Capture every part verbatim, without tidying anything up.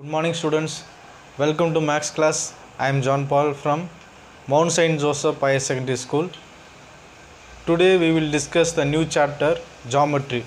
Good morning students, welcome to Max class. I am John Paul from Mount Saint Joseph Higher Secondary School. Today we will discuss the new chapter Geometry.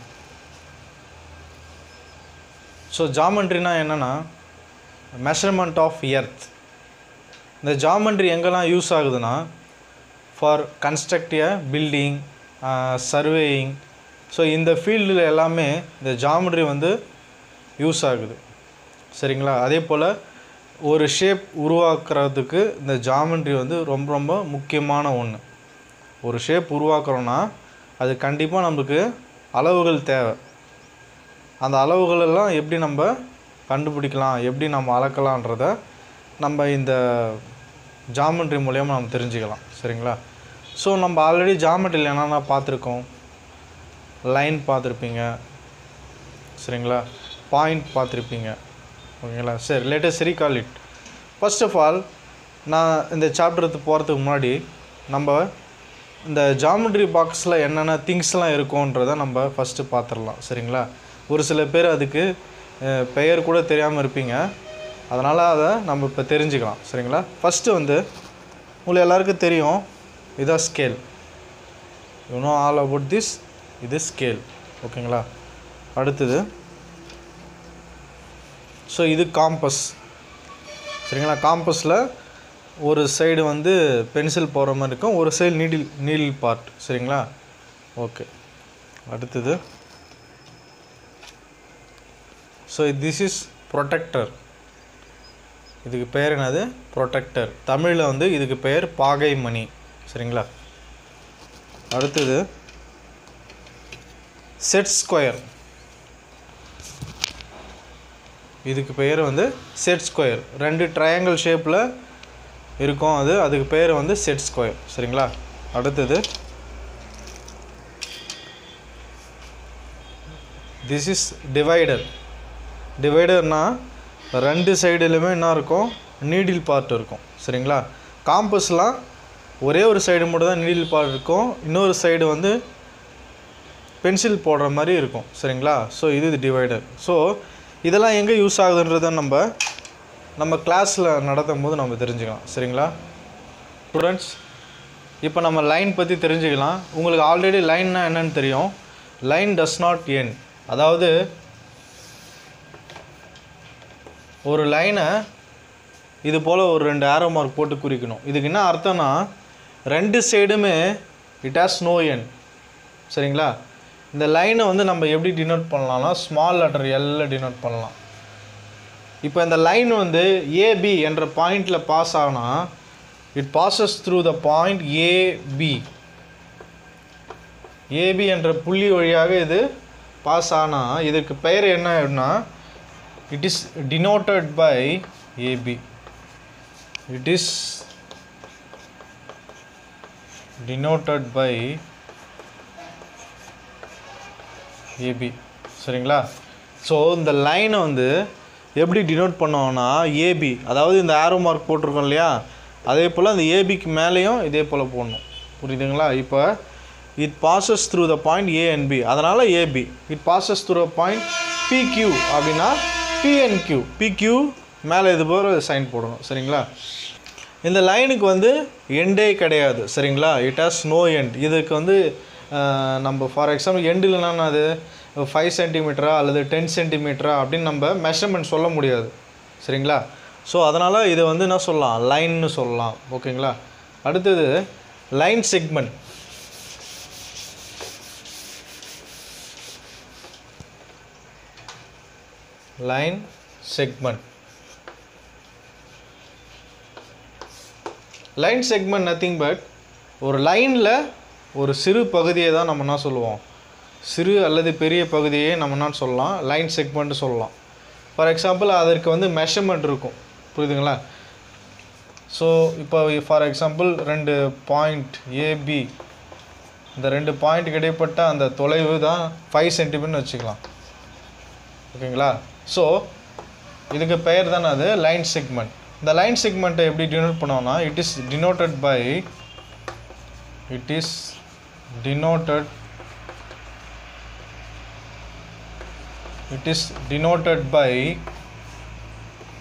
So geometry na enna measurement of earth. The geometry எங்கெல்லாம் use ஆகுதுன்னா for construct a building, uh, surveying. So இந்த ஃபீல்டில் எல்லாமே இந்த geometry வந்து use ஆகுது. சரிங்களா? அதே போல் ஒரு ஷேப் உருவாக்குறதுக்கு இந்த ஜாமெண்ட்ரி வந்து ரொம்ப ரொம்ப முக்கியமான ஒன்று. ஒரு ஷேப் உருவாக்குறோன்னா அது கண்டிப்பாக நமக்கு அளவுகள் தேவை. அந்த அளவுகளெல்லாம் எப்படி நம்ம கண்டுபிடிக்கலாம், எப்படி நம்ம அளக்கலான்றதை நம்ம இந்த ஜாமெண்ட்ரி மூலமாக நம்ம தெரிஞ்சுக்கலாம். சரிங்களா? ஸோ நம்ம ஆல்ரெடி ஜாமெண்ட்ரியில் என்னென்ன பார்த்துருக்கோம், லைன் பார்த்துருப்பீங்க. சரிங்களா? பாயிண்ட் பார்த்துருப்பீங்க. ஓகேங்களா? சரி, latest recall it. First of all நான் இந்த சாப்டருக்கு போகிறதுக்கு முன்னாடி நம்ம இந்த ஜாமெண்ட்ரி பாக்ஸில் என்னென்ன திங்ஸ்லாம் இருக்கும்ன்றதை நம்ம ஃபஸ்ட்டு பார்த்துடலாம். சரிங்களா? ஒரு சில பேர் அதுக்கு பெயர் கூட தெரியாமல் இருப்பீங்க, அதனால் அதை நம்ம இப்போ தெரிஞ்சுக்கலாம். சரிங்களா? ஃபஸ்ட்டு வந்து உங்களுக்கு எல்லாருக்கும் தெரியும், இதுதான் scale. You know all about this. இது ஸ்கேல். ஓகேங்களா? அடுத்தது ஸோ இது காம்பஸ். சரிங்களா? காம்பஸில் ஒரு சைடு வந்து பென்சில் போகிற மாதிரி இருக்கும், ஒரு சைடு நீடில் நீடில் பார்ட். சரிங்களா? ஓகே. அடுத்தது ஸோ திஸ் இஸ் ப்ரொடெக்டர். இதுக்கு பெயர் என்னது? ப்ரொடெக்டர். தமிழில் வந்து இதுக்கு பெயர் பாகை மணி. சரிங்களா? அடுத்தது செட் ஸ்கொயர். இதுக்கு பெயர் வந்து செட் ஸ்கொயர். ரெண்டு ட்ரையாங்கிள் ஷேப்பில் இருக்கும், அது அதுக்கு பெயர் வந்து செட் ஸ்கொயர். சரிங்களா? அடுத்தது திஸ் இஸ் டிவைடர். டிவைடர்னால் ரெண்டு சைடுலையுமே என்ன இருக்கும்? நீடில் பார்ட் இருக்கும். சரிங்களா? காம்பஸ்லாம் ஒரே ஒரு சைடு மட்டும் தான் நீடில் பார்ட் இருக்கும், இன்னொரு சைடு வந்து பென்சில் போடுற மாதிரி இருக்கும். சரிங்களா? ஸோ இது டிவைடர். ஸோ இதெல்லாம் எங்கே யூஸ் ஆகுதுன்றதை நம்ம நம்ம கிளாஸில் நடத்தும் போது நம்ம தெரிஞ்சுக்கலாம். சரிங்களா ஸ்டூடெண்ட்ஸ்? இப்போ நம்ம லைன் பற்றி தெரிஞ்சுக்கலாம். உங்களுக்கு ஆல்ரெடி லைன்னா என்னன்னு தெரியும். Line does not end. அதாவது ஒரு லைனை இது போல் ஒரு ரெண்டு ஆரோ மார்க் போட்டு குறிக்கணும். இதுக்கு என்ன அர்த்தம்னா ரெண்டு சைடுமே இட் ஹாஸ் நோ எண்ட். சரிங்களா? இந்த லைனை வந்து நம்ம எப்படி டினோட் பண்ணலாம்னா ஸ்மால் லெட்டர் எல்ல டினோட் பண்ணலாம். இப்போ இந்த லைன் வந்து ஏபி என்ற பாயிண்டில் பாஸ் ஆகுனா it passes through the point AB. AB என்ற புள்ளி வழியாக இது பாஸ் ஆனால் இதற்கு பெயர் என்ன அப்படின்னா it is denoted by AB. It is denoted by AB. சரிங்களா? ஸோ இந்த லைனை வந்து எப்படி டினோட் பண்ணோம்னா ஏபி, அதாவது இந்த ஆரோ மார்க் போட்டிருக்கோம் இல்லையா, அதே போல் அந்த ஏபிக்கு மேலேயும் இதே போல் போடணும். புரியுதுங்களா? இப்போ it passes through the point A and B, அதனால் AB. It passes through the point PQ அப்படின்னா பிஎன்கியூ. பிக்யூ மேலே இது போல் சைன் போடணும். சரிங்களா? இந்த லைனுக்கு வந்து எண்டே கிடையாது. சரிங்களா? It has no end. இதுக்கு வந்து நம்ம ஃபார் எக்ஸாம்பிள் எண்டு இல்லைன்னா அது ஃபைவ் சென்டிமீட்டரா அல்லது டென் சென்டிமீட்டரா அப்படின்னு நம்ம மெஷர்மெண்ட் சொல்ல முடியாது. சரிங்களா? ஸோ அதனால் இதை வந்து என்ன சொல்லலாம்? லைன்னு சொல்லலாம். ஓகேங்களா? அடுத்தது line segment. Line segment line segment nothing but ஒரு லைனில் ஒரு சிறு பகுதியை தான் நம்ம என்ன சொல்லுவோம்? சிறு அல்லது பெரிய பகுதியை நம்ம என்ன சொல்லலாம்? லைன் செக்மெண்ட்டு சொல்லலாம். ஃபார் எக்ஸாம்பிள் அதற்கு வந்து மெஷர்மெண்ட் இருக்கும். புரியுதுங்களா? ஸோ இப்போ ஃபார் எக்ஸாம்பிள் ரெண்டு பாயிண்ட் ஏபி, இந்த ரெண்டு பாயிண்ட்டுக்கு இடைப்பட்ட அந்த தொலைவு தான் ஃபைவ் சென்டிமீட்டர்னு வச்சுக்கலாம். ஓகேங்களா? ஸோ இதுக்கு பெயர் தானே அது லைன் செக்மெண்ட். இந்த லைன் செக்மெண்ட்டை எப்படி டினோட் பண்ணோம்னா it is denoted by it is denoted it is denoted by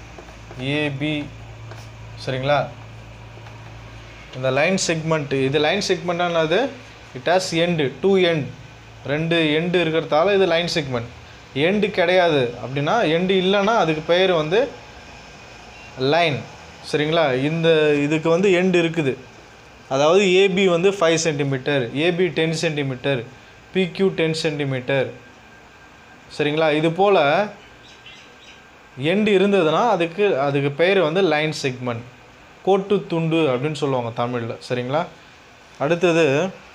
AB சரிங்களா. இந்த லைன் செக்மெண்ட் இது லைன் செக்மெண்ட்டானது it has end two end ரெண்டு எண்டு இருக்கிறதால இது லைன் செக்மெண்ட். எண்டு கிடையாது அப்படின்னா எண்டு இல்லைன்னா அதுக்கு பெயர் வந்து லைன் சரிங்களா. இந்த இதுக்கு வந்து எண்டு இருக்குது. அதாவது ஏபி வந்து five centimeter, AB ten centimeter, PQ ten centimeter சரிங்களா. இது போல் எண்டு இருந்ததுன்னா அதுக்கு அதுக்கு பெயர் வந்து லைன் செக்மெண்ட், கோட்டு துண்டு அப்படின்னு சொல்லுவாங்க தமிழில் சரிங்களா. அடுத்தது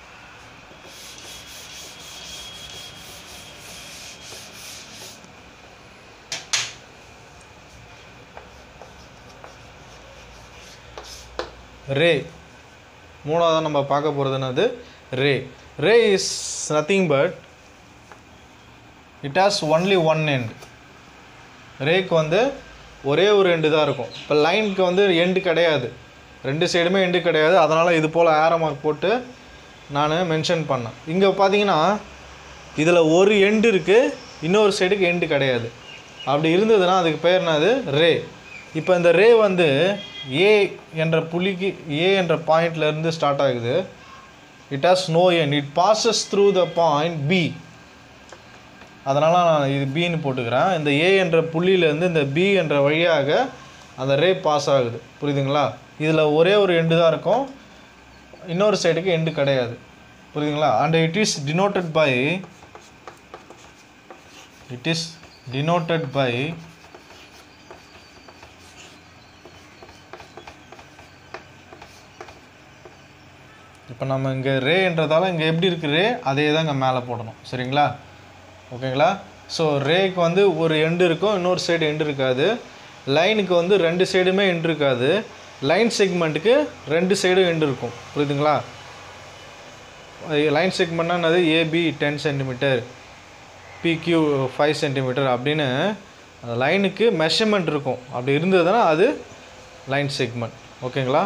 ரே. மூணாவதாக நம்ம பார்க்க போகிறதுனது ray. Ray is nothing but it has only one end. ரேக்கு வந்து ஒரே ஒரு எண்டு தான் இருக்கும். இப்போ லைனுக்கு வந்து எண்டு கிடையாது, ரெண்டு சைடுமே எண்டு கிடையாது. அதனால் இது போல் ஆரோ மார்க் போட்டு நான் மென்ஷன் பண்ணேன். இங்கே பார்த்தீங்கன்னா இதில் ஒரு எண்டு இருக்குது, இன்னொரு சைடுக்கு எண்டு கிடையாது. அப்படி இருந்ததுன்னா அதுக்கு பேர் என்னது ரே. இப்போ இந்த ரே வந்து ஏ என்ற புள்ளிக்கு ஏ என்ற பாயிண்ட்லேருந்து ஸ்டார்ட் ஆகுது. It has no end, it passes through the point B. அதனால் நான் இது பின்னு போட்டுக்கிறேன். இந்த ஏ என்ற புள்ளியிலேருந்து இந்த பி என்ற வழியாக அந்த ரே பாஸ் ஆகுது. புரியுதுங்களா. இதில் ஒரே ஒரு எண்டு தான் இருக்கும், இன்னொரு சைடுக்கு எண்டு கிடையாது. புரியுதுங்களா. And it is denoted by it is denoted by இப்போ நம்ம இங்கே ரேன்றதால இங்கே எப்படி இருக்குது ரே அதே தான் இங்கே மேலே போடணும் சரிங்களா. ஓகேங்களா. ஸோ ரேக்கு வந்து ஒரு எண்டு இருக்கும், இன்னொரு சைடு எண்டு இருக்காது. லைனுக்கு வந்து ரெண்டு சைடுமே எண்டு இருக்காது. லைன் செக்மெண்ட்டுக்கு ரெண்டு சைடும் எண்டு இருக்கும். புரியுதுங்களா. லைன் செக்மெண்ட்னா என்னது, AB ten centimeter, PQ five centimeter அப்படின்னு லைனுக்கு மெஷர்மெண்ட் இருக்கும். அப்படி இருந்ததுன்னா அது லைன் செக்மெண்ட். ஓகேங்களா.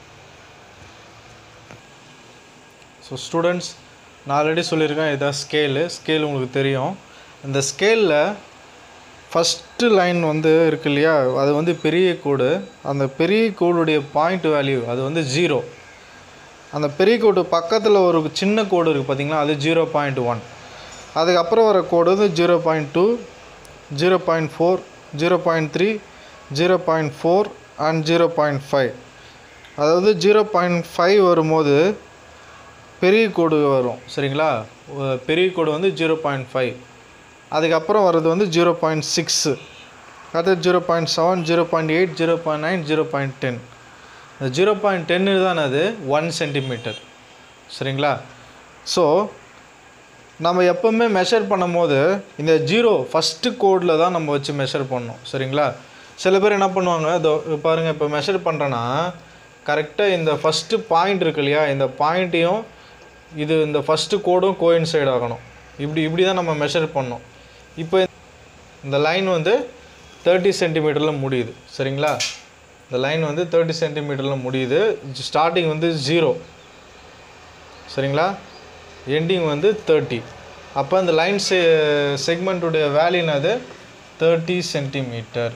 ஸோ ஸ்டூடெண்ட்ஸ், நான் ஆல்ரெடி சொல்லியிருக்கேன் இதான் ஸ்கேலு. ஸ்கேல் உங்களுக்கு தெரியும். இந்த ஸ்கேலில் ஃபஸ்ட்டு லைன் வந்து இருக்கு இல்லையா, அது வந்து பெரிய கோடு. அந்த பெரிய கோடுடைய பாயிண்ட் வேல்யூ அது வந்து ஜீரோ. அந்த பெரிய கோடு பக்கத்தில் ஒரு சின்ன கோடு இருக்குது பார்த்தீங்களா, அது ஜீரோ பாயிண்ட் ஒன். அதுக்கப்புறம் வர கோடு வந்து zero point two, zero point four, zero point three, zero point four and zero point five. அதாவது ஜீரோ பாயிண்ட் ஃபைவ் வரும்போது பெரிய கோடு வரும் சரிங்களா. பெரிய கோடு வந்து ஜீரோ பாயிண்ட் ஃபைவ். அதுக்கப்புறம் வர்றது வந்து ஜீரோ பாயிண்ட் சிக்ஸு, அடுத்து zero point seven, zero point eight, zero point nine, zero point ten. இந்த ஜீரோ பாயிண்ட் டென்னு தான் அது ஒன் சென்டிமீட்டர் சரிங்களா. ஸோ நம்ம எப்போவுமே மெஷர் பண்ணும் போது இந்த ஜீரோ ஃபஸ்ட்டு கோடில் தான் நம்ம வச்சு மெஷர் பண்ணணும் சரிங்களா. சில பேர் என்ன பண்ணுவாங்க, இதோ பாருங்கள், இப்போ மெஷர் பண்ணுறேன்னா கரெக்டாக இந்த ஃபஸ்ட்டு பாயிண்ட் இருக்கு இல்லையா, இந்த பாயிண்ட்டையும் இது இந்த ஃபஸ்ட்டு கோடும் கோயின்சைட் ஆகணும். இப்படி இப்படி தான் நம்ம மெஷர் பண்ணோம். இப்போ இந்த லைன் வந்து தேர்ட்டி சென்டிமீட்டரில் முடியுது சரிங்களா. இந்த லைன் வந்து தேர்ட்டி சென்டிமீட்டரில் முடியுது. ஸ்டார்டிங் வந்து ஜீரோ சரிங்களா, எண்டிங் வந்து தேர்ட்டி. அப்போ இந்த லைன் செ செக்மெண்ட்டுடைய வேல்யூனது தேர்ட்டி சென்டிமீட்டர்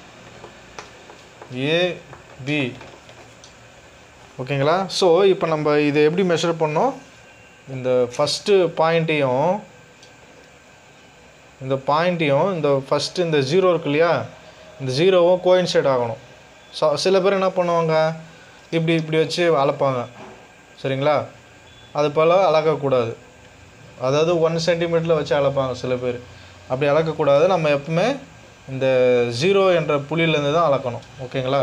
ஏபி. ஓகேங்களா. ஸோ இப்போ நம்ம இதை எப்படி மெஷர் பண்ணோம், இந்த ஃபஸ்ட்டு பாயிண்ட்டையும் இந்த பாயிண்ட்டையும் இந்த ஃபஸ்ட்டு இந்த ஜீரோ இருக்கு இல்லையா, இந்த ஜீரோவும் கோயின்சைட் ஆகணும். ஸோ சில பேர் என்ன பண்ணுவாங்க, இப்படி இப்படி வச்சு அளப்பாங்க சரிங்களா. அது போல் அளக்கக்கூடாது. அதாவது ஒன் சென்டிமீட்டரில் வச்சு அளப்பாங்க சில பேர். அப்படி அளக்கக்கூடாது. நம்ம எப்பவுமே இந்த ஜீரோ என்ற புள்ளியிலேருந்து தான் அளக்கணும். ஓகேங்களா.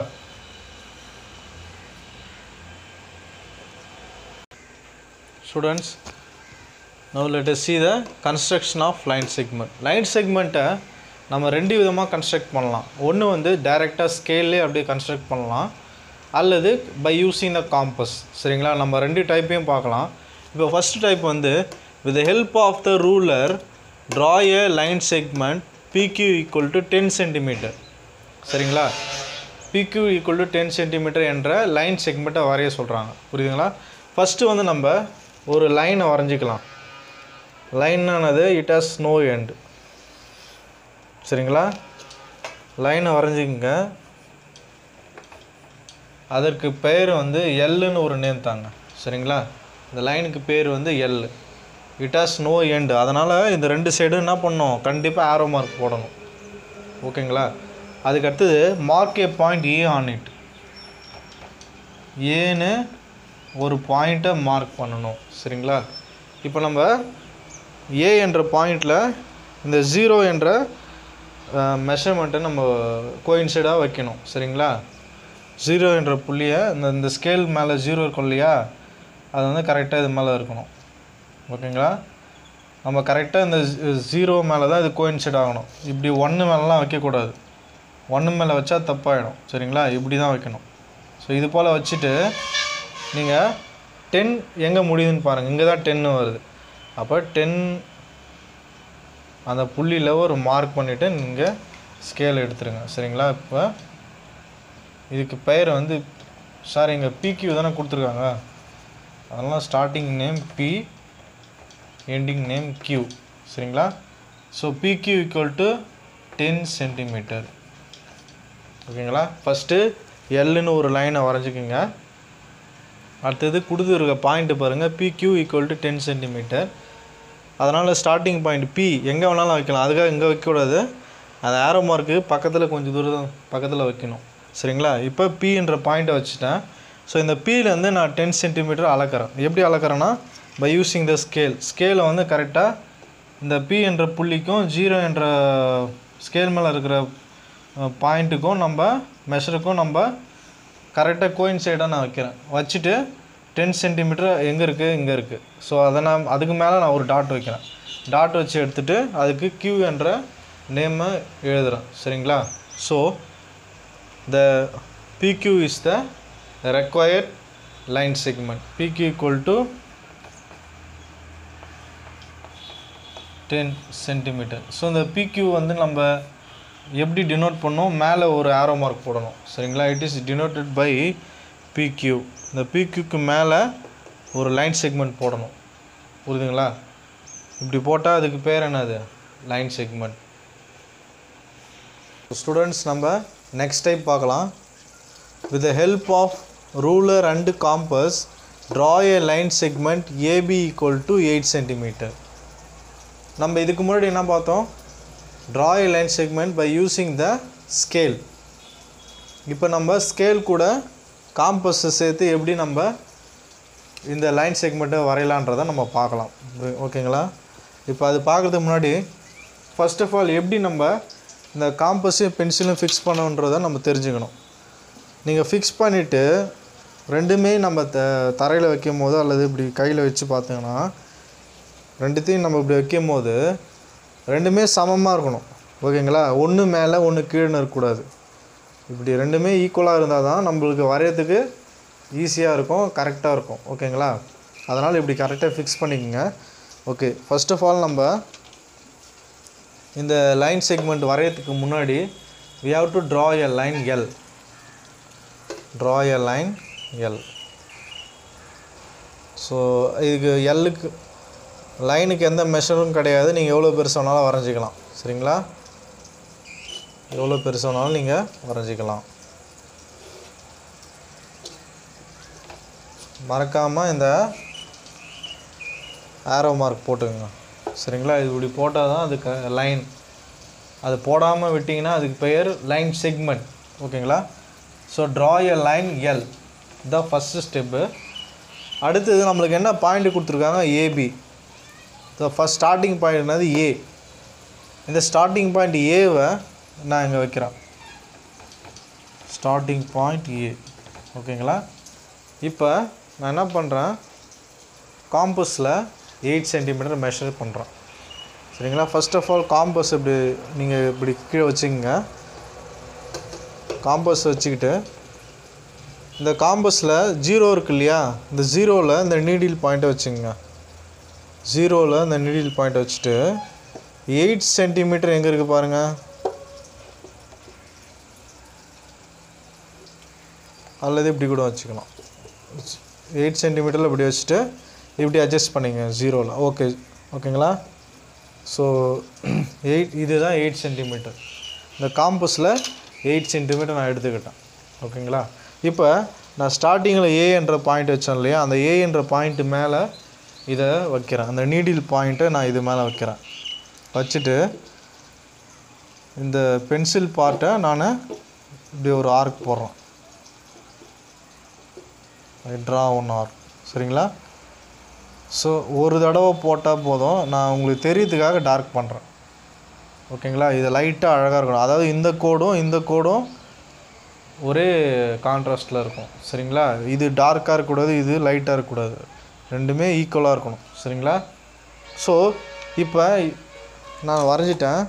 Students, now let us see the construction of line segment. Line segment நம்ம ரெண்டு விதமாக கன்ஸ்ட்ரக்ட் பண்ணலாம். ஒன்று வந்து டைரெக்டாக ஸ்கேல்லே அப்படியே கன்ஸ்ட்ரக்ட் பண்ணலாம், அல்லது பை யூஸிங் த காம்பஸ் சரிங்களா. நம்ம ரெண்டு டைப்பையும் பார்க்கலாம். இப்போ ஃபஸ்ட் டைப் வந்து with the help of the ruler draw a line segment P Q equal to ten centimeter சரிங்களா. P Q equal to ten centimeter என்ற லைன் செக்மெண்ட்டை வரைய சொல்கிறாங்க. புரியுதுங்களா. ஃபஸ்ட்டு வந்து நம்ம ஒரு லைனை வரைஞ்சிக்கலாம். லைன்னானது இட் ஹாஸ் நோ எண்ட் சரிங்களா. லைனை வரைஞ்சிக்கங்க. அதற்கு பெயர் வந்து எல்லுன்னு ஒரு நேம் தாங்க. சரிங்களா? இந்த லைனுக்கு பேர் வந்து L. It has no end. அதனால் இந்த ரெண்டு சைடும் என்ன பண்ணணும், கண்டிப்பாக ஆரோ மார்க் போடணும். ஓகேங்களா? அதுக்கடுத்தது mark A point A on it. ஏன்னு ஒரு பாயிண்ட்டை மார்க் பண்ணணும். சரிங்களா? இப்போ நம்ம ஏ என்ற பாயிண்டில் இந்த ஜீரோ என்ற மெஷர்மெண்ட்டை நம்ம கோயின்சைடாக வைக்கணும். சரிங்களா? ஜீரோ என்ற புள்ளியை இந்த இந்த ஸ்கேல் மேலே ஜீரோ இருக்கும் இல்லையா, அது வந்து கரெக்டாக இது மேலே இருக்கணும். ஓகேங்களா? நம்ம கரெக்டாக இந்த ஜீரோ மேலே தான் இது கோயின்சைட் ஆகணும். இப்படி ஒன்று மேலெலாம் வைக்கக்கூடாது. ஒன்று மேலே வச்சா தப்பாகிடும். சரிங்களா? இப்படி தான் வைக்கணும். ஸோ இது போல் வச்சுட்டு நீங்கள் டென் எங்கே முடியுதுன்னு பாருங்கள். இங்கே தான் டென்னு வருது. அப்போ டென் அந்த புள்ளியில் ஒரு மார்க் பண்ணிவிட்டு நீங்கள் ஸ்கேல் எடுத்துருங்க. சரிங்களா? இப்போ இதுக்கு பெயர் வந்து சார் இங்கே பிக்யூ தானே கொடுத்துருக்காங்க, அதனால் starting name P, ending name Q. சரிங்களா? So PQ equal to ten centimeter. ஓகேங்களா? ஃபஸ்ட்டு எல்லுன்னு ஒரு லைனை வரைஞ்சிக்கோங்க. அடுத்தது கொடுத்துருக்க பாயிண்ட்டு பாருங்கள், PQ equal to ten centimeter. அதனால் ஸ்டார்டிங் பாயிண்ட் பி எங்கே வேணாலும் வைக்கலாம். அதுக்காக இங்கே வைக்கக்கூடாது, அந்த ஆரோ மார்க்கு பக்கத்தில் கொஞ்சம் தூரம் பக்கத்தில் வைக்கணும். சரிங்களா? இப்போ பின்ற பாயிண்ட்டை வச்சுட்டேன். ஸோ இந்த பியிலேருந்து நான் டென் சென்டிமீட்டர் அளக்கிறேன். எப்படி அளக்கிறேன்னா பை யூஸிங் த ஸ்கேல். ஸ்கேலை வந்து கரெக்டாக இந்த பி என்ற புள்ளிக்கும் ஜீரோ என்ற ஸ்கேல் மேலே இருக்கிற பாயிண்ட்டுக்கும் நம்ம மெஷருக்கும் நம்ம கரெக்டாக கோயின்சைடாக நான் வைக்கிறேன். வச்சுட்டு டென் சென்டிமீட்டர் எங்கே இருக்குது, இங்கே இருக்குது. ஸோ அதை நான் அதுக்கு மேலே நான் ஒரு டாட் வைக்கிறேன். டாட் வச்சு எடுத்துகிட்டு அதுக்கு கியூ என்ற நேமை எழுதுகிறேன். சரிங்களா? So the PQ is the required line segment. Pq equal to ten centimeter. So இந்த பிக்யூ வந்து நம்ம எப்படி டினோட் பண்ணோம், மேலே ஒரு ஆரோ மார்க் போடணும். சரிங்களா? It is denoted by PQ. இந்த பிக்யூக்கு மேலே ஒரு லைன் செக்மெண்ட் போடணும். புரியுதுங்களா? இப்படி போட்டால் அதுக்கு பேர் என்னது, லைன் செக்மெண்ட். ஸ்டூடெண்ட்ஸ் நம்ம நெக்ஸ்ட் டைப் பார்க்கலாம். With the help of ruler and compass, draw a line segment A B equal to eight centimeter. நம்ம இதுக்கு முன்னாடி என்ன பார்த்தோம், draw a line segment by using the scale. இப்போ நம்ம ஸ்கேல் கூட காம்பஸை சேர்த்து எப்படி நம்ம இந்த லைன் செக்மெண்ட்டை வரையலான்றதை நம்ம பார்க்கலாம். ஓகேங்களா? இப்போ அது பார்க்குறதுக்கு முன்னாடி ஃபர்ஸ்ட் ஆஃப் ஆல் எப்படி நம்ம இந்த காம்பஸையும் பென்சிலும் ஃபிக்ஸ் பண்ணணுன்றதை நம்ம தெரிஞ்சுக்கணும். நீங்கள் ஃபிக்ஸ் பண்ணிவிட்டு ரெண்டுமே நம்ம த தரையில் வைக்கும் போது அல்லது இப்படி கையில் வச்சு பார்த்தீங்கன்னா ரெண்டுத்தையும் நம்ம இப்படி வைக்கும் போது ரெண்டுமே சமமாக இருக்கணும். ஓகேங்களா? ஒன்று மேலே ஒன்று கீழே இருக்கக்கூடாது. இப்படி ரெண்டுமே ஈக்குவலாக இருந்தால் தான் நம்மளுக்கு வரையறதுக்கு ஈஸியாக இருக்கும், கரெக்டாக இருக்கும். ஓகேங்களா? அதனால் இப்படி கரெக்டாக ஃபிக்ஸ் பண்ணிக்கோங்க. ஓகே, ஃபர்ஸ்ட் ஆஃப் ஆல் நம்ம இந்த லைன் செக்மெண்ட் வரையறதுக்கு முன்னாடி we have to draw a line L. draw a line L. So இதுக்கு எல்லுக்கு லைனுக்கு எந்த மெஷரும் கிடையாது. நீங்கள் எவ்வளோ பெருசு வேணாலும் வரைஞ்சிக்கலாம். சரிங்களா? எவ்வளோ பெருசு வேணாலும் நீங்கள் வரைஞ்சிக்கலாம். மறக்காமல் இந்த ஆரோ மார்க் போட்டுக்கோங்க. சரிங்களா? இது இப்படி போட்டால் தான் அதுக்கு லைன். அது போடாமல் விட்டிங்கன்னா அதுக்கு பெயர் லைன் செக்மெண்ட். ஓகேங்களா? So draw a line L the first step. அடுத்தது நம்மளுக்கு என்ன பாயிண்ட் கொடுத்துருக்காங்க, AB. The first starting point என்னது, ஏ. இந்த ஸ்டார்டிங் பாயிண்ட் ஏவை நான் இங்கே வைக்கிறேன். Starting point A. ஓகேங்களா? இப்போ நான் என்ன பண்ணுறேன், காம்பஸில் எயிட் சென்டிமீட்டர் மெஷர் பண்ணுறேன். சரிங்களா? ஃபர்ஸ்ட் ஆஃப் ஆல் காம்பஸ் இப்படி நீங்கள் இப்படி கீழே வச்சுக்கோங்க. காம்பஸ் வச்சுக்கிட்டு இந்த காம்பஸில் ஜீரோ இருக்குது இல்லையா, இந்த ஜீரோவில் இந்த நீடில் பாயிண்ட்டை வச்சுக்கோங்க. ஜீரோவில் இந்த நீடில் பாயிண்ட்டை வச்சுட்டு எயிட் சென்டிமீட்டர் எங்கே இருக்குது பாருங்கள். அல்லது இப்படி கூட வச்சுக்கலாம். எயிட் சென்டிமீட்டரில் இப்படி வச்சுட்டு இப்படி அட்ஜஸ்ட் பண்ணிங்க ஜீரோவில். ஓகே, ஓகேங்களா? ஸோ எயிட் இதுதான் எயிட் சென்டிமீட்டர். இந்த காம்பஸில் எயிட் சென்டிமீட்டர் நான் எடுத்துக்கிட்டேன். ஓகேங்களா? இப்போ நான் ஸ்டார்டிங்கில் ஏ என்ற பாயிண்ட் வச்சேன் இல்லையா, அந்த ஏ என்ற பாயிண்ட்டு மேலே இதை வைக்கிறேன். அந்த நீடில் பாயிண்ட்டை நான் இது மேலே வைக்கிறேன். வச்சுட்டு இந்த பென்சில் பார்ட்டை நான் இப்படி ஒரு ஆர்க் போடுறேன். Draw one arc. சரிங்களா? ஸோ ஒரு தடவை போட்டால் போதும். நான் உங்களுக்கு தெரியறதுக்காக டார்க் பண்ணுறேன். ஓகேங்களா? இது லைட்டாக அழகாக இருக்கணும். அதாவது இந்த கோடும் இந்த கோடும் ஒரே கான்ட்ராஸ்டில் இருக்கும். சரிங்களா? இது டார்க்காக இருக்கக்கூடாது, இது லைட்டாக இருக்கக்கூடாது, ரெண்டுமே ஈக்குவலாக இருக்கணும். சரிங்களா? ஸோ இப்போ நான் வரைஞ்சிட்டேன்.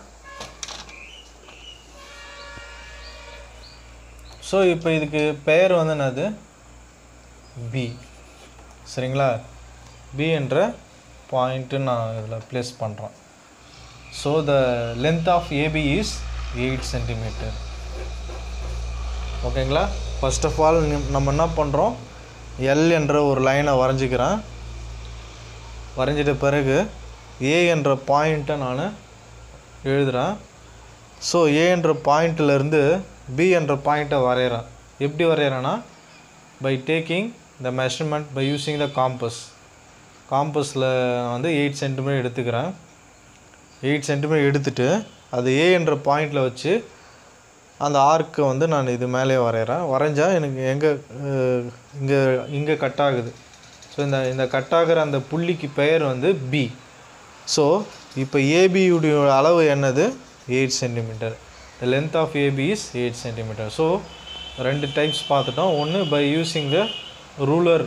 ஸோ இப்போ இதுக்கு பெயர் வந்து என்னது? பி. சரிங்களா? பி என்ற பாயிண்ட்டு நான் இதில் ப்ளேஸ் பண்ணுறேன். So the length of AB is eight centimetre. ஓகேங்களா? ஃபர்ஸ்ட் ஆஃப் ஆல் நம்ம என்ன பண்ணுறோம், எல் என்ற ஒரு லைனை வரைஞ்சிக்கிறேன். வரைஞ்சிட்ட பிறகு ஏ என்ற பாயிண்ட்டை நான் எழுதுகிறேன். ஸோ ஏ என்ற பாயிண்ட்டிலேருந்து பி என்ற பாயிண்ட்டை வரைகிறேன். எப்படி வரைகிறேன்னா, by taking the measurement by using the compass. காம்பஸில் வந்து எயிட் சென்டிமீட்டர் எடுத்துக்கிறேன். எயிட் சென்டிமீட்டர் எடுத்துகிட்டு அது ஏ என்ற பாயிண்டில் வச்சு அந்த ஆர்க்கை வந்து நான் இது மேலே வரைகிறேன். வரைஞ்சால் எனக்கு எங்கே இங்கே இங்கே கட் ஆகுது. ஸோ இந்த இந்த கட் ஆகிற அந்த புள்ளிக்கு பெயர் வந்து பி. ஸோ இப்போ ஏபியுடைய அளவு என்னது? Eight centimetre. The length of AB is eight centimetre. So ரெண்டு டைப்ஸ் பார்த்துட்டோம். ஒன்று பை யூஸிங் த ரூலர்,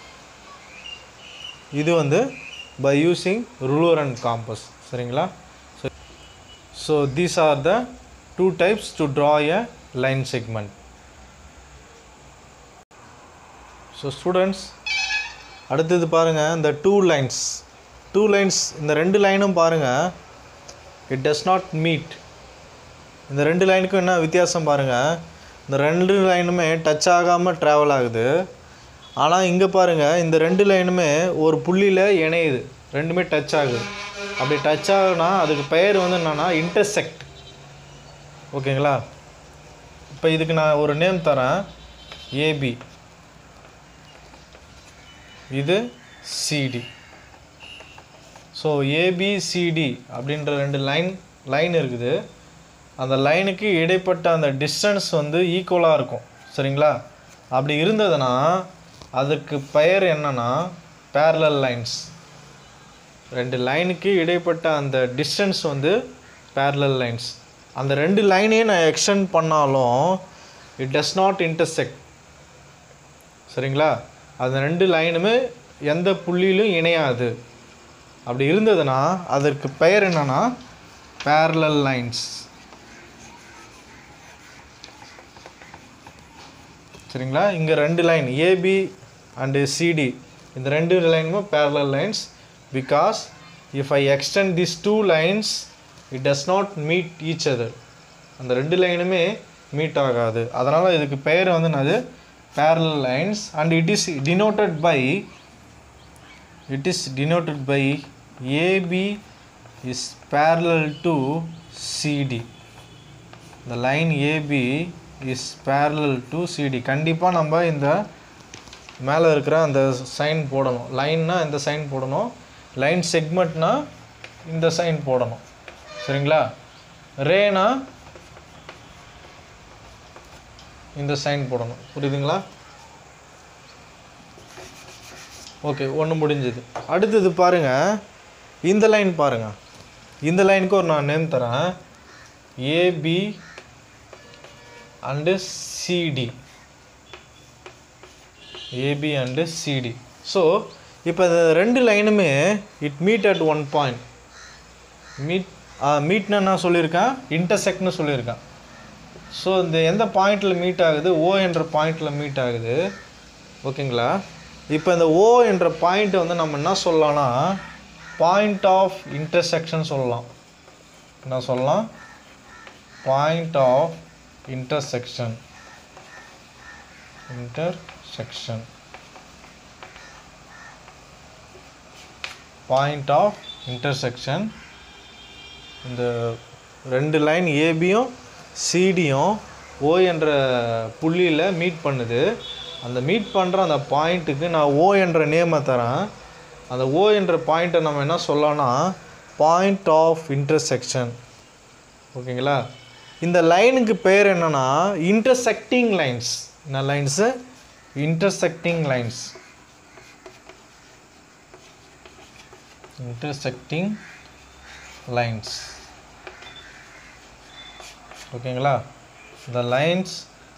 இது வந்து by using ruler and compass. சரிங்களா? So so these are the two types to draw a line segment. So students, அடுத்தது பாருங்கள், இந்த two lines two lines இந்த ரெண்டு லைனும் பாருங்கள், இட் டஸ் நாட் மீட். இந்த ரெண்டு லைனுக்கும் என்ன வித்தியாசம் பாருங்கள். இந்த ரெண்டு லைனுமே டச் ஆகாமல் ட்ராவல் ஆகுது. ஆனால் இங்கே பாருங்கள், இந்த ரெண்டு லைனுமே ஒரு புள்ளியில் இணையுது, ரெண்டுமே டச் ஆகுது. அப்படி டச் ஆகுனா அதுக்கு பெயர் வந்து என்னென்னா இன்டர்செக்ட். ஓகேங்களா? இப்போ இதுக்கு நான் ஒரு நேம் தரேன், ஏபி, இது சிடி. ஸோ ஏபிசிடி அப்படின்ற ரெண்டு லைன் லைன் இருக்குது. அந்த லைனுக்கு இடைப்பட்ட அந்த டிஸ்டன்ஸ் வந்து ஈக்குவலாக இருக்கும். சரிங்களா? அப்படி இருந்ததுன்னா அதுக்கு பெயர் என்னன்னா parallel lines. ரெண்டு லைனுக்கு இடைப்பட்ட அந்த டிஸ்டன்ஸ் வந்து parallel lines. அந்த ரெண்டு லைனையும் நான் எக்ஸ்டெண்ட் பண்ணாலும் இட் டஸ் நாட் இன்டர்செக்ட். சரிங்களா? அந்த ரெண்டு லைனுமே எந்த புள்ளியிலும் இணையாது. அப்படி இருந்ததுன்னா அதற்கு பெயர் என்னன்னா parallel lines. சரிங்களா? இங்கே ரெண்டு லைன் ஏபி அண்டு சிடி, இந்த ரெண்டு லைனுமே parallel lines because if I extend these two lines it does not meet each other. அந்த ரெண்டு லைனுமே மீட் ஆகாது. அதனால் இதுக்கு பெயர் வந்து என்னது parallel lines and it is denoted by it is denoted by A B is parallel to C D. The line A B is parallel to C D. கண்டிப்பாக நம்ம இந்த மேலே இருக்கிற அந்த சைன் போடணும். லைன்னா இந்த சைன் போடணும், லைன் செக்மெண்ட்னா இந்த சைன் போடணும். சரிங்களா? ரேனா இந்த சைன் போடணும். புரியுதுங்களா? ஓகே, ஒன்று முடிஞ்சது. அடுத்தது பாருங்கள், இந்த லைன் பாருங்கள். இந்த லைனுக்கு ஒரு நான் நேம் தரேன், AB and CD. AB and CD. So இப்போ இந்த ரெண்டு லைனுமே it meet at one point. Meet மீட்னா நான் சொல்லியிருக்கேன், இன்டர்செக்ட்னு சொல்லியிருக்கேன். ஸோ இந்த எந்த பாயிண்டில் மீட் ஆகுது? ஓ என்ற பாயிண்டில் மீட் ஆகுது. ஓகேங்களா? இப்போ இந்த ஓ என்ற பாயிண்ட்டை வந்து நம்ம என்ன சொல்லலாம்னா பாயிண்ட் ஆஃப் இன்டர்செக்ஷன் சொல்லலாம். என்ன சொல்லலாம்? Point of intersection. Intersection point of intersection. இந்த ரெண்டு லைன் ஏபியும் சிடியும் ஓ என்ற புள்ளியில் மீட் பண்ணுது. அந்த மீட் பண்ணுற அந்த பாயிண்ட்டுக்கு நான் ஓ என்ற நேமை தரேன். அந்த ஓ என்ற பாயிண்ட்டை நம்ம என்ன சொல்லலாம்னா பாயிண்ட் ஆஃப் இன்டர்செக்ஷன். ஓகேங்களா? இந்த லைனுக்கு பேர் என்னென்னா இன்டர்செக்டிங் லைன்ஸ். என்ன lines? Intersecting lines. Intersecting lines. ஓகேங்களா? the lines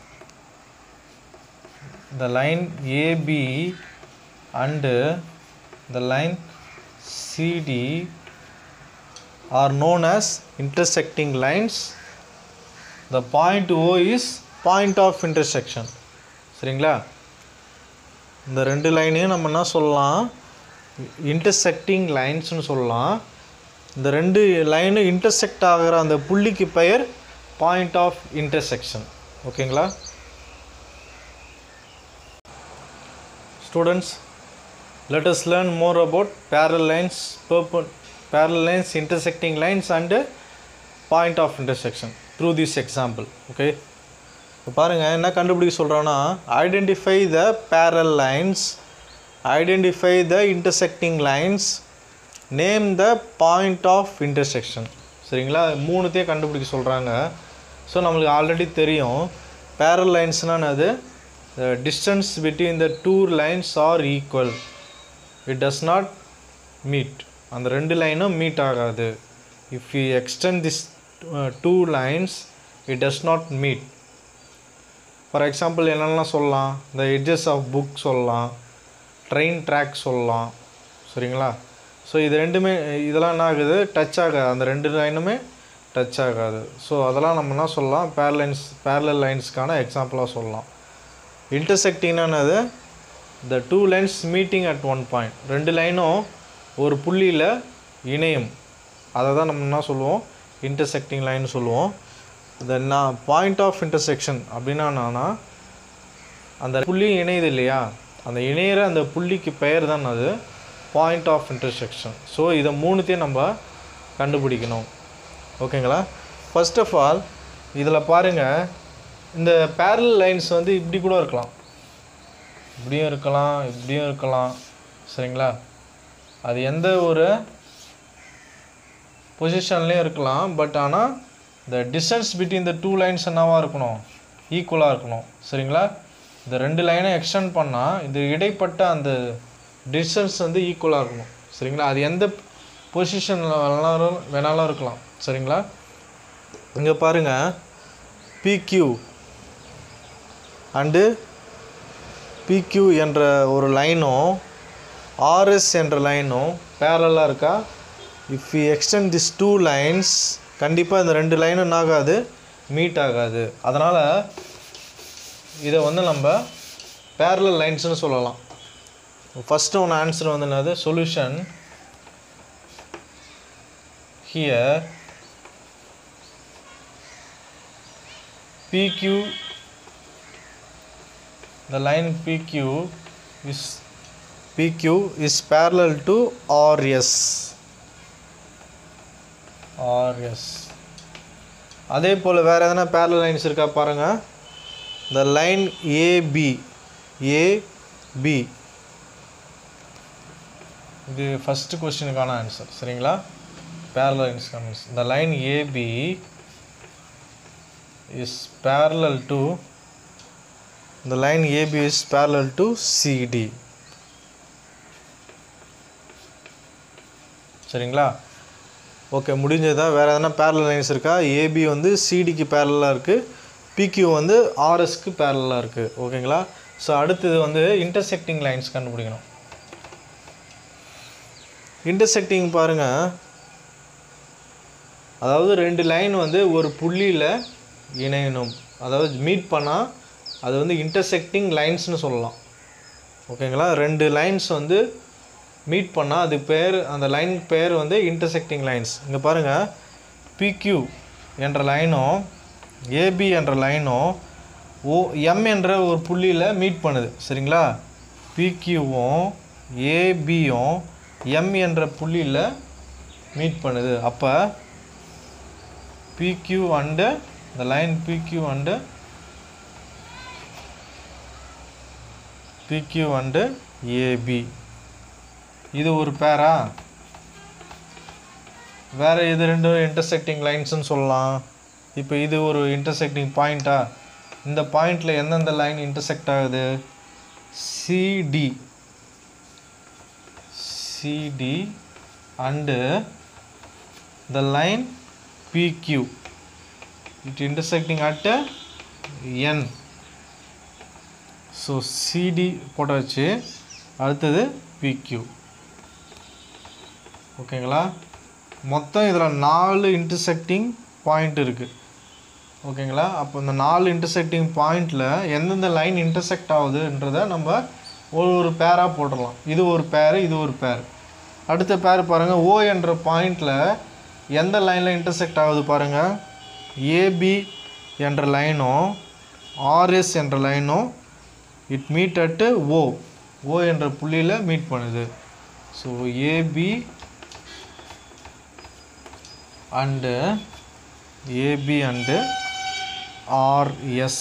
the line A B and the line C D are known as intersecting lines. The point O is point of intersection. சரிங்களா? இந்த ரெண்டு லைனையும் நம்ம என்ன சொல்லலாம்? இன்டர்செக்டிங் லைன்ஸ்னு சொல்லலாம். இந்த ரெண்டு லைனு இன்டர்செக்ட் ஆகிற அந்த புள்ளிக்கு பெயர் பாயிண்ட் ஆஃப் இன்டர்செக்ஷன். ஓகேங்களா students? let us learn more about parallel lines, parallel lines, intersecting lines and point of intersection through this example. Okay, இப்போ பாருங்கள் என்ன கண்டுபிடிக்க சொல்கிறோன்னா identify the parallel lines, identify the intersecting lines, name the point of intersection. சரிங்களா? மூணுத்தையும் கண்டுபிடிக்க சொல்கிறாங்க. So நம்மளுக்கு ஆல்ரெடி தெரியும் parallel linesனால் அது the distance between the two lines are equal, it does not meet. அந்த ரெண்டு லைனும் மீட் ஆகாது. if we extend this uh, two lines it does not meet. For example என்னெல்லாம் சொல்லலாம்? the edges of book சொல்லலாம், train track சொல்லலாம். சரிங்களா? So இது ரெண்டுமே இதெல்லாம் என்ன ஆகுது? டச் ஆகாது. அந்த ரெண்டு லைனுமே டச் ஆகாது. ஸோ அதெல்லாம் நம்ம என்ன சொல்லலாம்? பேரலல் லைன்ஸ் பேரலல் லைன்ஸ்க்கான எக்ஸாம்பிளாக சொல்லலாம். இன்டர்செக்டிங்னானது the two lines meeting at one point. ரெண்டு லைனும் ஒரு புள்ளியில் இணையும். அதை தான் நம்ம என்ன சொல்லுவோம்? இன்டர்செக்டிங் லைன் சொல்லுவோம். த நான் பாயிண்ட் ஆஃப் இன்டர்செக்ஷன் அப்படின்னா என்னன்னா அந்த புள்ளி இணையுது இல்லையா, அந்த இணையிற அந்த புள்ளிக்கு பெயர் தான் அது பாயிண்ட் ஆஃப் இன்டர்செக்ஷன். ஸோ இதை மூணுத்தையும் நம்ம கண்டுபிடிக்கணும். ஓகேங்களா? ஃபர்ஸ்ட் ஆஃப் ஆல் இதில் பாருங்கள், இந்த பேரலல் லைன்ஸ் வந்து இப்படி கூட இருக்கலாம், இப்படியும் இருக்கலாம், இப்படியும் இருக்கலாம். சரிங்களா? அது எந்த ஒரு பொசிஷன்லேயும் இருக்கலாம். பட் ஆனால் இந்த distance between the two lines என்னவாக இருக்கணும்? ஈக்குவலாக இருக்கணும். சரிங்களா? இந்த ரெண்டு லைனை எக்ஸ்டெண்ட் பண்ணால் இந்த இடைப்பட்ட அந்த டிஸ்டன்ஸ் வந்து ஈக்குவலாக இருக்கணும். சரிங்களா? அது எந்த பொசிஷனில் வேணாலும் வேணாலும் இருக்கலாம். சரிங்களா? இங்கே பாருங்கள், பிக்யூ அண்டு பிக்யூ என்ற ஒரு லைனும் ஆர்எஸ் என்ற லைனும் பேரலாக இருக்கா? If you extend this two lines கண்டிப்பாக இந்த ரெண்டு லைனும் என்ன ஆகாது? மீட் ஆகாது. அதனால் இதை வந்து நம்ம பேரலல் லைன்ஸ்னு சொல்லலாம். ஃபஸ்ட்டு ஒன்று ஆன்சர் வந்து என்னது? Solution here P Q, the line P Q is P Q is parallel to R S. R S. அதே போல் வேறு எதனா parallel lines இருக்கா பாருங்கள். the line A B, A B, இது ஃபஸ்ட்டு கொஸ்டினுக்கான ஆன்சர். சரிங்களா? parallel lines comes. The line A B is parallel to the line A B is parallel to C D. சரிங்களா? Okay, முடிஞ்சதா? வேறு எதனா parallel lines இருக்கா? A B வந்து C D க்கு parallel இருக்குது, P Q வந்து R S க்கு parallel இருக்குது. ஓகேங்களா? ஸோ அடுத்தது வந்து இன்டர்செக்டிங் லைன்ஸ் கண்டுபிடிக்கணும். இன்டர்செக்டிங் பாருங்கள், அதாவது ரெண்டு லைன் வந்து ஒரு புள்ளியில் இணையணும். அதாவது மீட் பண்ணால் அது வந்து இன்டர்செக்டிங் லைன்ஸ்னு சொல்லலாம். ஓகேங்களா? ரெண்டு லைன்ஸ் வந்து மீட் பண்ணால் அது பேர், அந்த லைன் பேர் வந்து இன்டர்செக்டிங் லைன்ஸ். இங்கே பாருங்கள், P Q என்ற லைனும் A B என்ற லைனும் ஓ M என்ற ஒரு புள்ளியில் மீட் பண்ணுது. சரிங்களா? P Qவும் A Bயும் M என்ற புள்ளியில் மீட் பண்ணுது. அப்போ P Q and the line P Q and P Q and A B. இது ஒரு பேரா? வேற இது ரெண்டு இன்டர்செக்டிங் லைன்ஸ்னு சொல்லலாம். இப்போ இது ஒரு இன்டர்செக்டிங் பாயிண்டா? இந்த பாயிண்ட்ல எந்தெந்த லைன் இன்டர்செக்ட் ஆகுது? C D C D and the line P Q. It intersecting at N. So C D போட்டாச்சு. அடுத்தது P Q. ஓகேங்களா? மொத்தம் இதில் நாலு இன்டர்செக்டிங் பாயிண்ட் இருக்குது. ஓகேங்களா? அப்போ இந்த நாலு இன்டர்செக்டிங் பாயிண்டில் எந்தெந்த லைன் இன்டர்செக்ட் ஆகுதுன்றதை நம்ம ஒரு ஒரு பேராக போட்டுடலாம். இது ஒரு பேர், இது ஒரு பேர். அடுத்த பேர் பாருங்கள், O என்ற பாயிண்டில் எந்த லைனில் இன்டர்செக்ட் ஆகுது பாருங்கள். A B என்ற லைனும் R S என்ற லைனும் it meet at O. O என்ற புள்ளியில் மீட் பண்ணுது. So A B and A B and R S.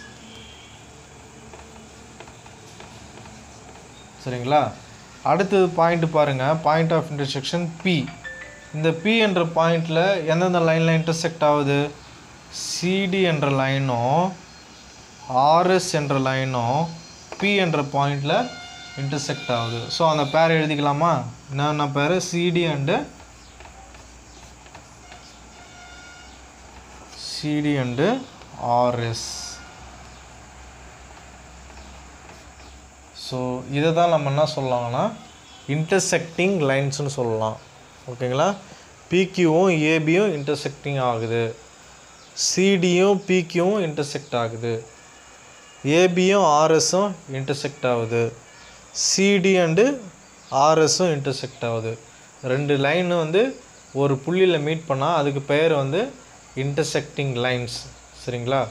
சரிங்களா? அடுத்தது பாயிண்ட் பாருங்க, பாயிண்ட் ஆஃப் இன்டர்செக்ஷன் P. இந்த P என்ற பாயிண்ட்ல எந்தெந்த லைன்ல இன்டர்செக்ட் ஆகுது? C D என்ற லைனும் R S என்ற லைனும் P என்ற பாயிண்ட்ல இன்டர்செக்ட் ஆகுது. ஸோ அந்த பேர் எழுதிக்கலாமா? என்னென்ன பேர்? C D and C D and R S. So இதை தான் நம்ம என்ன சொல்லலாம்னா இன்டர்செக்டிங் லைன்ஸ்னு சொல்லலாம். ஓகேங்களா? பிக்யூவும் ஏபியும் இன்டர்செக்டிங் ஆகுது, சிடியும் பிக்யூவும் இன்டர்செக்ட் ஆகுது, ஏபியும் ஆர்எஸும் இன்டர்செக்ட் ஆகுது, சிடி அண்டு ஆர்எஸும் இன்டர்செக்ட் ஆகுது. ரெண்டு லைன் வந்து ஒரு புள்ளியில் மீட் பண்ணால் அதுக்கு பெயர் வந்து இன்டர்செக்டிங் லைன்ஸ். சரிங்களா?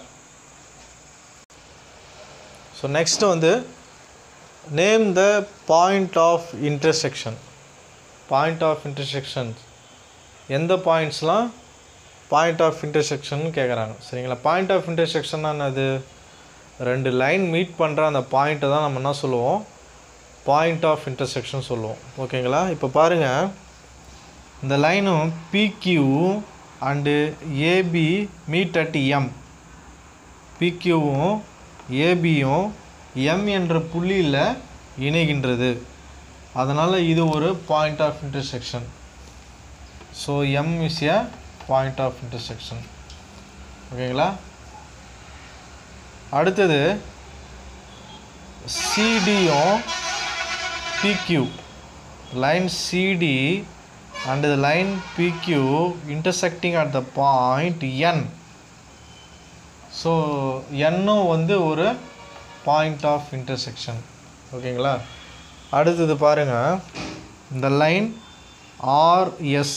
ஸோ நெக்ஸ்ட் வந்து name the point of intersection. Point of intersection எந்த பாயிண்ட்ஸ்லாம் பாயிண்ட் ஆஃப் இன்டர்செக்ஷன் கேட்குறாங்க. சரிங்களா? பாயிண்ட் ஆஃப் இன்டர்செக்ஷன்னா என்னது? ரெண்டு லைன் மீட் பண்ணுற அந்த பாயிண்ட்டை தான் நம்ம என்ன சொல்லுவோம்? பாயிண்ட் ஆஃப் இன்டர்செக்ஷன் சொல்லுவோம். ஓகேங்களா? இப்போ பாருங்கள், இந்த லைனும் PQ and AB meet at M. பிக்யூவும் ஏபியும் எம் என்ற புள்ளியில் இணைகின்றது. அதனால் இது ஒரு point of intersection. So M is a point of intersection. ஓகேங்களா? அடுத்தது சிடியும் PQ, line CD and the line P Q intersecting at the point N. So N வந்து ஒரு point of intersection. ஓகேங்களா? அடுத்தது பாருங்க, இந்த line R S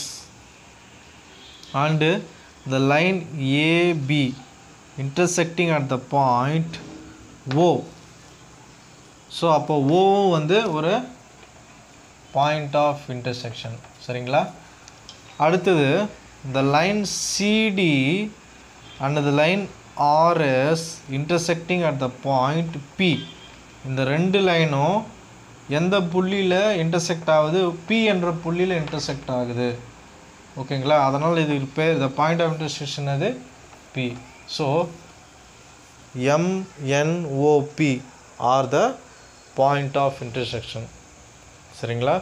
and the line A B intersecting at the point O. So அப்போ O வந்து ஒரு point of intersection. சரிங்களா? அடுத்தது இந்த line CD and the line RS intersecting at the point P. இந்த ரெண்டு லைனும் எந்த புள்ளியில் இன்டர்செக்ட் ஆகுது? பி என்ற புள்ளியில் இன்டர்செக்ட் ஆகுது. ஓகேங்களா? அதனால் இது பேர் த பாயிண்ட் ஆஃப் இன்டர்செக்ஷன் அது P. So MNOP are the point of intersection. சரிங்களா?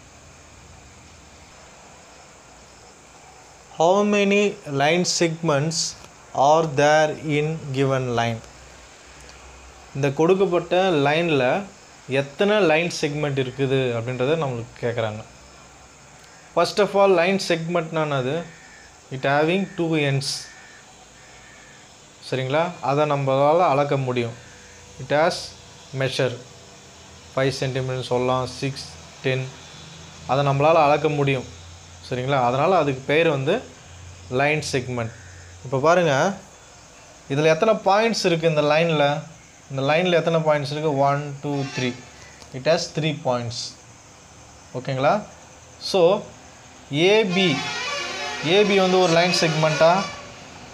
How many line segments are there in given line? இந்த கொடுக்கப்பட்ட லைனில் எத்தனை லைன் செக்மெண்ட் இருக்குது அப்படின்றத நம்மளுக்கு கேட்குறாங்க. ஃபர்ஸ்ட் ஆஃப் ஆல், லைன் செக்மெண்ட்னா அது இட் ஹேவிங் டூ எண்ட்ஸ். சரிங்களா? அதை நம்மளால் அளக்க முடியும். It has measure five centimetre சொல்லலாம், சிக்ஸ் டென், அதை நம்மளால் அளக்க முடியும். சரிங்களா? அதனால் அதுக்கு பேர் வந்து லைன் செக்மெண்ட். இப்போ பாருங்கள், இதில் எத்தனை பாயிண்ட்ஸ் இருக்குது இந்த லைனில்? இந்த லைனில் எத்தனை பாயிண்ட்ஸ் இருக்குது? One two three. It has three points. ஓகேங்களா? ஸோ ஏபி ஏபி வந்து ஒரு லைன் செக்மெண்ட்டா?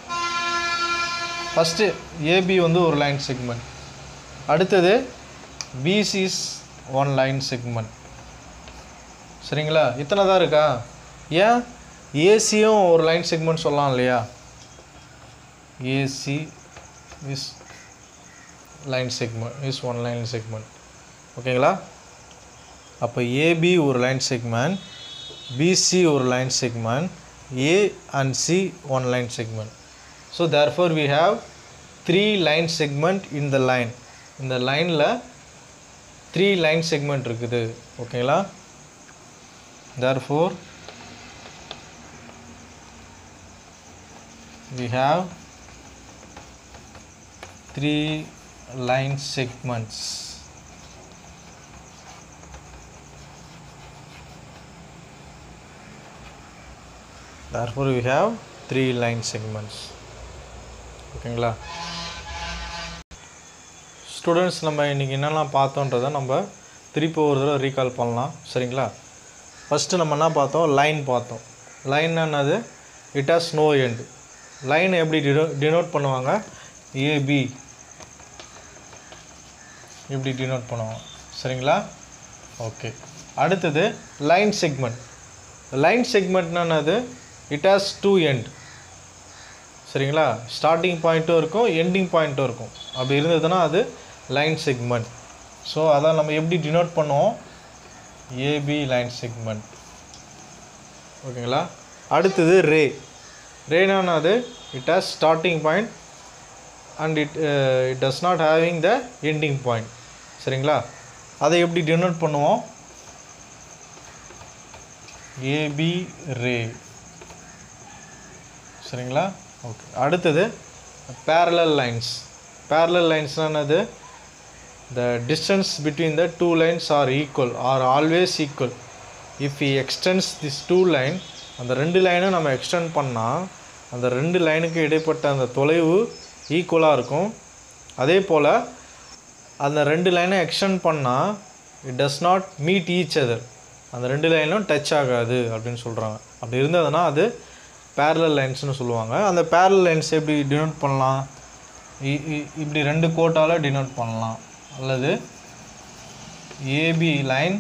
ஃபஸ்ட்டு ஏபி வந்து ஒரு லைன் செக்மெண்ட். அடுத்தது B C is one line segment. சரிங்களா? இத்தனை தான் இருக்கா? ஏன் A C யும் ஒரு லைன் செக்மெண்ட் சொல்லலாம் இல்லையா? A C is line segment is one line segment. ஓகேங்களா? அப்போ A B ஒரு லைன் செக்மெண்ட், B C ஒரு line segment, A and C one line segment. So therefore we have three line segment in the line. இந்த லைனில் three line segment இருக்குது. ஓகேங்களா? Therefore we have three line segments. Therefore we have three line segments. ஓகேங்களா? Students, நம்ம இன்றைக்கி என்னெல்லாம் பார்த்தோன்றதை நம்ம திருப்பி ஒரு தடவை ரீகால் பண்ணலாம். சரிங்களா? ஃபஸ்ட்டு நம்ம என்ன பார்த்தோம்? லைன் பார்த்தோம். லைன் என்னது? It has no end. Line எப்படி டினோ டினோட் பண்ணுவாங்க? ஏபி இப்படி டினோட் பண்ணுவாங்க. சரிங்களா? ஓகே. அடுத்தது லைன் செக்மெண்ட். லைன் செக்மெண்ட்னா என்னது? It has two end. சரிங்களா? ஸ்டார்டிங் பாயிண்ட்டும் இருக்கும், எண்டிங் பாயிண்ட்டும் இருக்கும். அப்படி இருந்ததுன்னா அது லைன் செக்மெண்ட். ஸோ அதான் நம்ம எப்படி டினோட் பண்ணுவோம்? AB line segment. ஓகேங்களா? அடுத்தது ரே. ரேனா அது it has starting point and it it does not having the ending point. சரிங்களா? அதை எப்படி டினோட் பண்ணுவோம்? AB ray. சரிங்களா? ஓகே. அடுத்தது parallel lines. Parallel lines என்னது? The distance between the two lines are equal, are always equal. If he extends this two line, அந்த ரெண்டு லைனை நம்ம எக்ஸ்டெண்ட் பண்ணால் அந்த ரெண்டு லைனுக்கு இடைப்பட்ட அந்த தொலைவு ஈக்குவலாக இருக்கும். அதே போல் அந்த ரெண்டு லைனை எக்ஸ்டெண்ட் பண்ணால் it does not meet each other. அந்த ரெண்டு லைனும் டச் ஆகாது அப்படின்னு சொல்கிறாங்க. அப்படி இருந்ததுன்னா அது parallel லைன்ஸ்னு சொல்லுவாங்க. அந்த parallel லைன்ஸ் எப்படி டினோட் பண்ணலாம்? இப்படி ரெண்டு கோட்டால் டினோட் பண்ணலாம். அல்லது AB line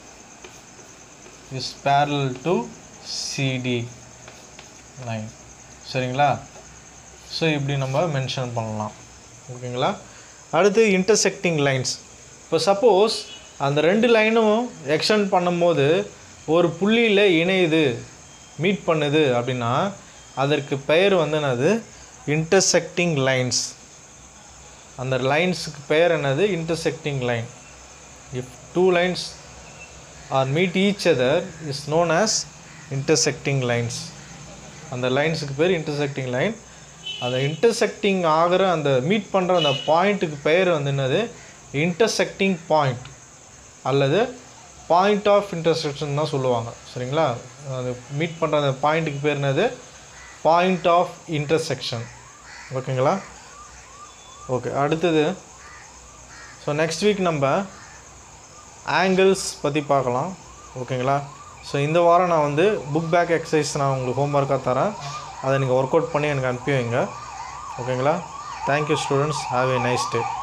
is parallel to CD line. சரிங்களா? ஸோ இப்படி நம்ம மென்ஷன் பண்ணலாம். ஓகேங்களா? அடுத்து இன்டர்செக்டிங் லைன்ஸ். இப்போ சப்போஸ் அந்த ரெண்டு லைனும் எக்ஸ்டெண்ட் பண்ணும்போது ஒரு புள்ளியில் இணையுது, மீட் பண்ணுது அப்படின்னா அதற்கு பெயர் வந்து என்னது? Intersecting lines. அந்த லைன்ஸுக்கு பெயர் என்னது? Intersecting line. If two lines are meet each other is known as intersecting lines. அந்த லைன்ஸுக்கு பேர் இன்டர்செக்டிங் லைன். அந்த இன்டர்செக்டிங் ஆகிற அந்த மீட் பண்ணுற அந்த பாயிண்ட்டுக்கு பெயர் வந்து என்னது? இன்டர்செக்டிங் பாயிண்ட் அல்லது பாயிண்ட் ஆஃப் இன்டர்செக்ஷன் தான் சொல்லுவாங்க. சரிங்களா? அது மீட் பண்ணுற அந்த பாயிண்ட்டுக்கு பேர் என்னது? Point of intersection. ஓகேங்களா? ஓகே. அடுத்தது ஸோ நெக்ஸ்ட் வீக் நம்ம ஆங்கிள்ஸ் பற்றி பார்க்கலாம். ஓகேங்களா? ஸோ இந்த வாரம் நான் வந்து புக் பேக் எக்ஸசைஸ் நான் உங்களுக்கு ஹோம்ஒர்க்காக தரேன். அதை நீங்கள் ஒர்க் அவுட் பண்ணி எனக்கு அனுப்பி வைங்க. ஓகேங்களா? Thank you students. Have a nice day.